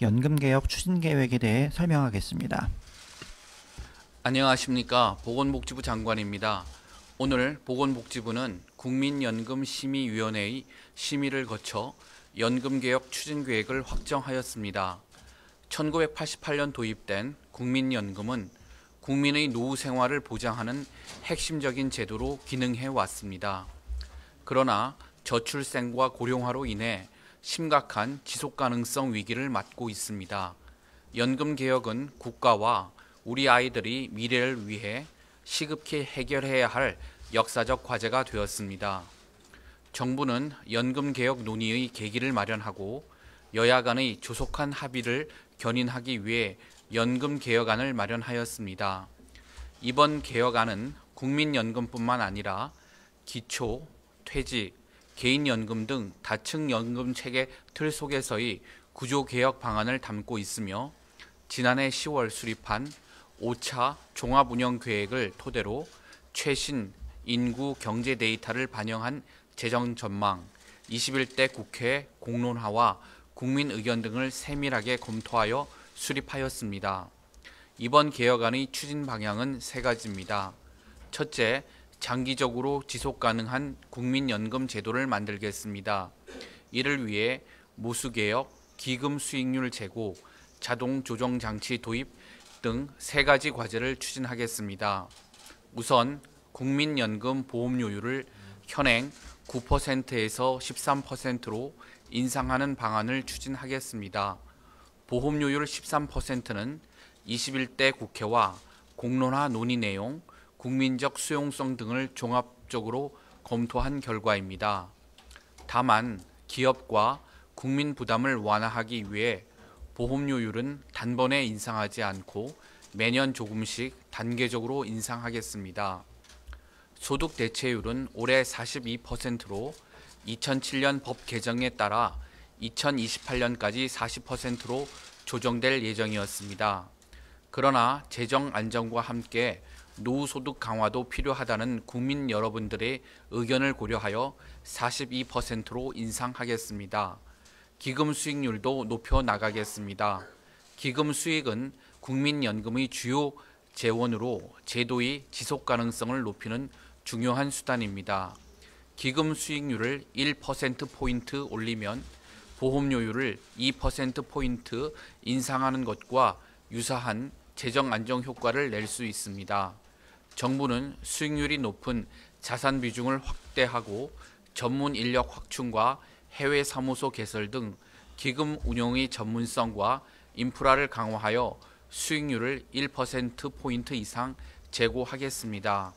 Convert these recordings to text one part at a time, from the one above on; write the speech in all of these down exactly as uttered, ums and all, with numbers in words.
연금개혁 추진계획에 대해 설명하겠습니다. 안녕하십니까. 보건복지부 장관입니다. 오늘 보건복지부는 국민연금심의위원회의 심의를 거쳐 연금개혁 추진계획을 확정하였습니다. 천구백팔십팔 년 도입된 국민연금은 국민의 노후 생활을 보장하는 핵심적인 제도로 기능해 왔습니다. 그러나 저출생과 고령화로 인해 심각한 지속가능성 위기를 맞고 있습니다. 연금개혁은 국가와 우리 아이들이 미래를 위해 시급히 해결해야 할 역사적 과제가 되었습니다. 정부는 연금개혁 논의의 계기를 마련하고 여야 간의 조속한 합의를 견인하기 위해 연금개혁안을 마련하였습니다. 이번 개혁안은 국민연금뿐만 아니라 기초, 퇴직, 개인연금 등 다층 연금체계 틀 속에서의 구조개혁 방안을 담고 있으며 지난해 시월 수립한 오 차 종합운영계획을 토대로 최신 인구 경제 데이터를 반영한 재정 전망, 이십일 대 국회 공론화와 국민 의견 등을 세밀하게 검토하여 수립하였습니다. 이번 개혁안의 추진 방향은 세 가지입니다. 첫째, 장기적으로 지속가능한 국민연금 제도를 만들겠습니다. 이를 위해 모수개혁, 기금 수익률 제고, 자동 조정 장치 도입 등 세 가지 과제를 추진하겠습니다. 우선 국민연금 보험료율을 현행 구 퍼센트에서 십삼 퍼센트로 인상하는 방안을 추진하겠습니다. 보험료율 십삼 퍼센트는 이십일 대 국회와 공론화 논의 내용, 국민적 수용성 등을 종합적으로 검토한 결과입니다. 다만 기업과 국민 부담을 완화하기 위해 보험료율은 단번에 인상하지 않고 매년 조금씩 단계적으로 인상하겠습니다. 소득 대체율은 올해 사십이 퍼센트로 이천칠 년 법 개정에 따라 이천이십팔 년까지 사십 퍼센트로 조정될 예정이었습니다. 그러나 재정 안정과 함께 노후소득 강화도 필요하다는 국민 여러분들의 의견을 고려하여 사십이 퍼센트로 인상하겠습니다. 기금 수익률도 높여 나가겠습니다. 기금 수익은 국민연금의 주요 재원으로 제도의 지속 가능성을 높이는 중요한 수단입니다. 기금 수익률을 일 퍼센트 포인트 올리면 보험료율을 이 퍼센트 포인트 인상하는 것과 유사한 재정 안정 효과를 낼 수 있습니다. 정부는 수익률이 높은 자산 비중을 확대하고 전문 인력 확충과 해외 사무소 개설 등 기금 운용의 전문성과 인프라를 강화하여 수익률을 일 퍼센트 포인트 이상 제고하겠습니다.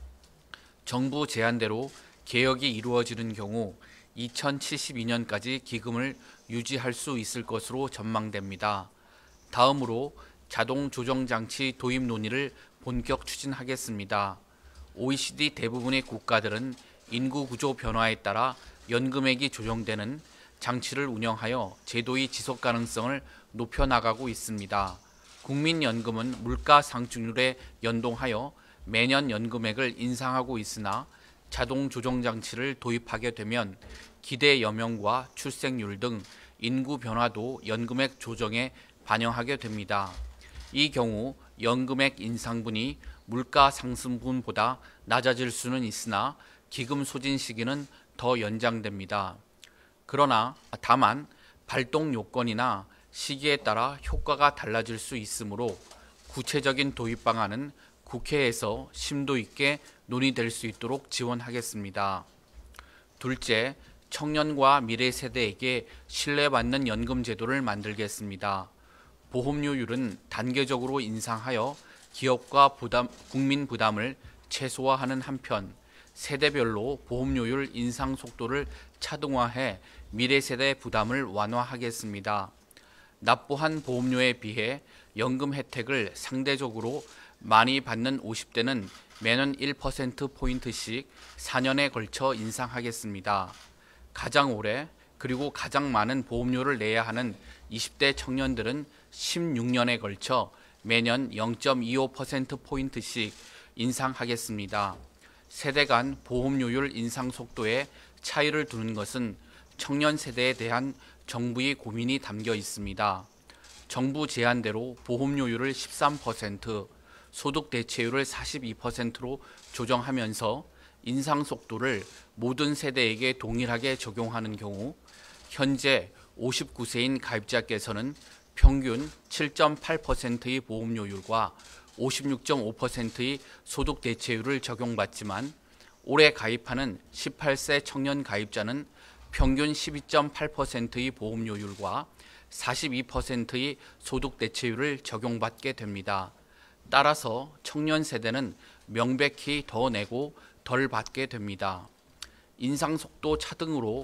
정부 제안대로 개혁이 이루어지는 경우 이천칠십이 년까지 기금을 유지할 수 있을 것으로 전망됩니다. 다음으로 자동 조정 장치 도입 논의를 본격 추진하겠습니다. 오이시디 대부분의 국가들은 인구 구조 변화에 따라 연금액이 조정되는 장치를 운영하여 제도의 지속 가능성을 높여 나가고 있습니다. 국민연금은 물가 상승률에 연동하여 매년 연금액을 인상하고 있으나 자동 조정 장치를 도입하게 되면 기대 여명과 출생률 등 인구 변화도 연금액 조정에 반영하게 됩니다. 이 경우 연금액 인상분이 물가 상승분보다 낮아질 수는 있으나 기금 소진 시기는 더 연장됩니다. 그러나 다만 발동 요건이나 시기에 따라 효과가 달라질 수 있으므로 구체적인 도입 방안은 국회에서 심도 있게 논의될 수 있도록 지원하겠습니다. 둘째, 청년과 미래 세대에게 신뢰받는 연금 제도를 만들겠습니다. 보험료율은 단계적으로 인상하여 기업과 부담, 국민 부담을 최소화하는 한편 세대별로 보험료율 인상 속도를 차등화해 미래 세대 부담을 완화하겠습니다. 납부한 보험료에 비해 연금 혜택을 상대적으로 많이 받는 오십 대는 매년 일 퍼센트 포인트씩 사 년에 걸쳐 인상하겠습니다. 가장 오래 그리고 가장 많은 보험료를 내야 하는 이십 대 청년들은 십육 년에 걸쳐 매년 영 점 이오 퍼센트 포인트씩 인상하겠습니다. 세대 간 보험료율 인상 속도에 차이를 두는 것은 청년 세대에 대한 정부의 고민이 담겨 있습니다. 정부 제안대로 보험료율을 십삼 퍼센트, 소득 대체율을 사십이 퍼센트로 조정하면서 인상 속도를 모든 세대에게 동일하게 적용하는 경우 현재 오십구 세인 가입자께서는 평균 칠 점 팔 퍼센트의 보험료율과 오십육 점 오 퍼센트의 소득 대체율을 적용받지만 올해 가입하는 십팔 세 청년 가입자는 평균 십이 점 팔 퍼센트의 보험료율과 사십이 퍼센트의 소득 대체율을 적용받게 됩니다. 따라서 청년 세대는 명백히 더 내고 덜 받게 됩니다. 인상 속도 차등으로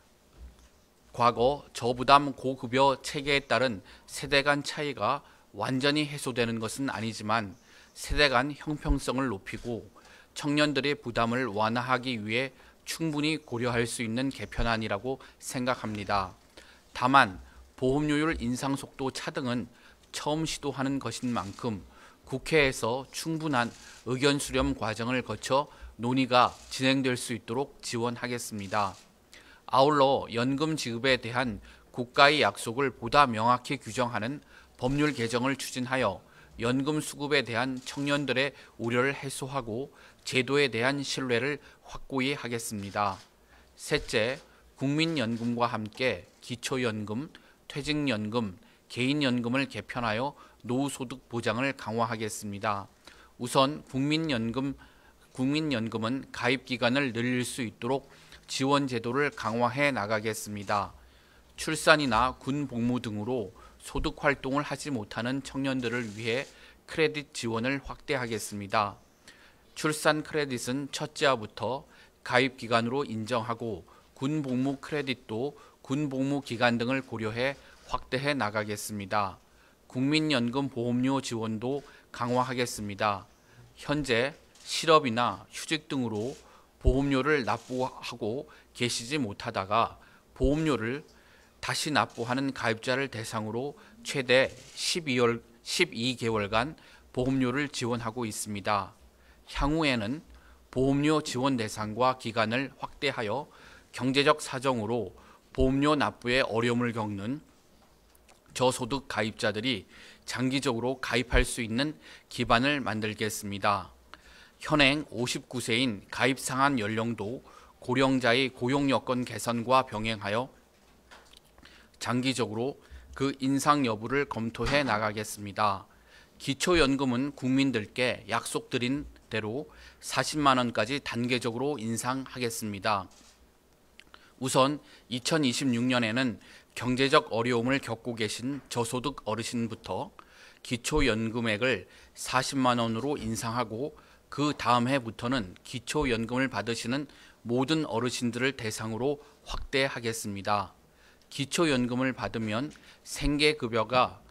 과거 저부담 고급여 체계에 따른 세대 간 차이가 완전히 해소되는 것은 아니지만 세대 간 형평성을 높이고 청년들의 부담을 완화하기 위해 충분히 고려할 수 있는 개편안이라고 생각합니다. 다만 보험료율 인상 속도 차등은 처음 시도하는 것인 만큼 국회에서 충분한 의견 수렴 과정을 거쳐 논의가 진행될 수 있도록 지원하겠습니다. 아울러 연금 지급에 대한 국가의 약속을 보다 명확히 규정하는 법률 개정을 추진하여 연금 수급에 대한 청년들의 우려를 해소하고 제도에 대한 신뢰를 확고히 하겠습니다. 셋째, 국민연금과 함께 기초연금, 퇴직연금, 개인연금을 개편하여 노후소득 보장을 강화하겠습니다. 우선 국민연금, 국민연금은 가입 기간을 늘릴 수 있도록 지원 제도를 강화해 나가겠습니다. 출산이나 군 복무 등으로 소득 활동을 하지 못하는 청년들을 위해 크레딧 지원을 확대하겠습니다. 출산 크레딧은 첫째화부터 가입 기간으로 인정하고 군 복무 크레딧도 군 복무 기간 등을 고려해 확대해 나가겠습니다. 국민연금 보험료 지원도 강화하겠습니다. 현재 실업이나 휴직 등으로 보험료를 납부하고 계시지 못하다가 보험료를 다시 납부하는 가입자를 대상으로 최대 십이 개월간 보험료를 지원하고 있습니다. 향후에는 보험료 지원 대상과 기간을 확대하여 경제적 사정으로 보험료 납부에 어려움을 겪는 저소득 가입자들이 장기적으로 가입할 수 있는 기반을 만들겠습니다. 현행 오십구 세인 가입 상한 연령도 고령자의 고용 여건 개선과 병행하여 장기적으로 그 인상 여부를 검토해 나가겠습니다. 기초연금은 국민들께 약속드린 대로 사십만 원까지 단계적으로 인상하겠습니다. 우선 이천이십육 년에는 경제적 어려움을 겪고 계신 저소득 어르신부터 기초연금액을 사십만 원으로 인상하고 그 다음 해부터는 기초연금을 받으시는 모든 어르신들을 대상으로 확대하겠습니다. 기초연금을 받으면 생계급여가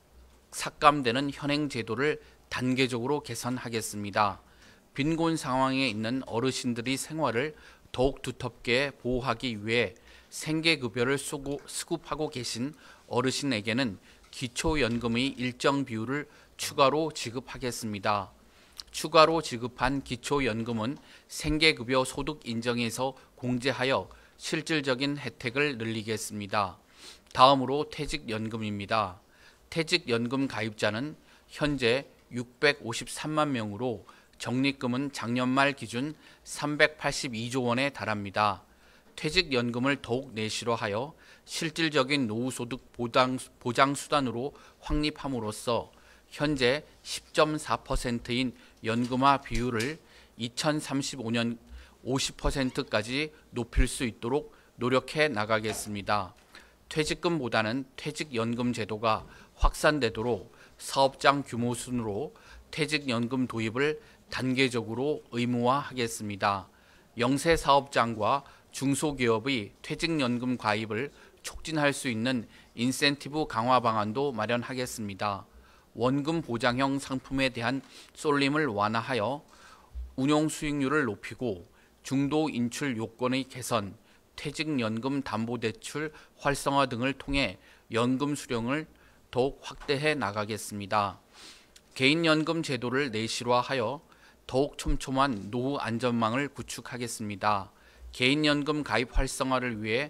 삭감되는 현행 제도를 단계적으로 개선하겠습니다. 빈곤 상황에 있는 어르신들의 생활을 더욱 두텁게 보호하기 위해 생계급여를 수급하고 계신 어르신에게는 기초연금의 일정 비율을 추가로 지급하겠습니다. 추가로 지급한 기초연금은 생계급여 소득 인정에서 공제하여 실질적인 혜택을 늘리겠습니다. 다음으로 퇴직연금입니다. 퇴직연금 가입자는 현재 육백오십삼만 명으로 적립금은 작년 말 기준 삼백팔십이조 원에 달합니다. 퇴직연금을 더욱 내실화하여 실질적인 노후소득 보장, 보장수단으로 확립함으로써 현재 십 점 사 퍼센트인 연금화 비율을 이천삼십오 년 오십 퍼센트까지 높일 수 있도록 노력해 나가겠습니다. 퇴직금보다는 퇴직연금 제도가 확산되도록 사업장 규모 순으로 퇴직연금 도입을 단계적으로 의무화하겠습니다. 영세 사업장과 중소기업의 퇴직연금 가입을 촉진할 수 있는 인센티브 강화 방안도 마련하겠습니다. 원금 보장형 상품에 대한 쏠림을 완화하여 운용 수익률을 높이고 중도 인출 요건의 개선, 퇴직연금 담보대출 활성화 등을 통해 연금 수령을 더욱 확대해 나가겠습니다. 개인연금 제도를 내실화하여 더욱 촘촘한 노후 안전망을 구축하겠습니다. 개인연금 가입 활성화를 위해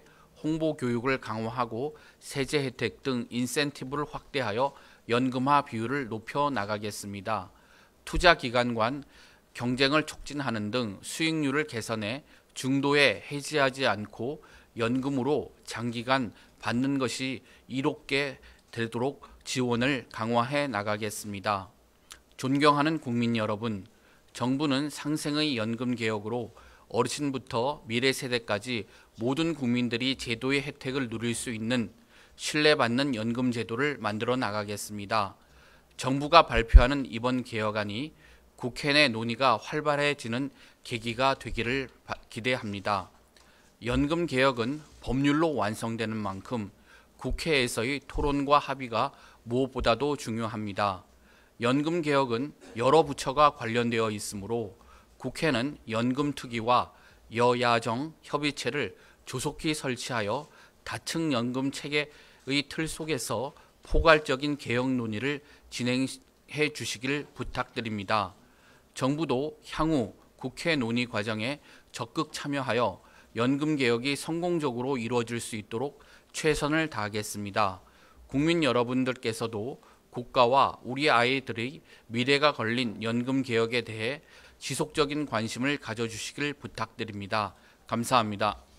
홍보 교육을 강화하고 세제 혜택 등 인센티브를 확대하여 연금화 비율을 높여 나가겠습니다. 투자 기관 간 경쟁을 촉진하는 등 수익률을 개선해 중도에 해지하지 않고 연금으로 장기간 받는 것이 이롭게 되도록 지원을 강화해 나가겠습니다. 존경하는 국민 여러분, 정부는 상생의 연금 개혁으로 어르신부터 미래 세대까지 모든 국민들이 제도의 혜택을 누릴 수 있는 신뢰받는 연금 제도를 만들어 나가겠습니다. 정부가 발표하는 이번 개혁안이 국회 내 논의가 활발해지는 계기가 되기를 기대합니다. 연금 개혁은 법률로 완성되는 만큼 국회에서의 토론과 합의가 무엇보다도 중요합니다. 연금 개혁은 여러 부처가 관련되어 있으므로 국회는 연금특위와 여야정 협의체를 조속히 설치하여 다층 연금 체계의 틀 속에서 포괄적인 개혁 논의를 진행해 주시길 부탁드립니다. 정부도 향후 국회 논의 과정에 적극 참여하여 연금 개혁이 성공적으로 이루어질 수 있도록 최선을 다하겠습니다. 국민 여러분들께서도 국가와 우리 아이들의 미래가 걸린 연금 개혁에 대해 지속적인 관심을 가져주시길 부탁드립니다. 감사합니다.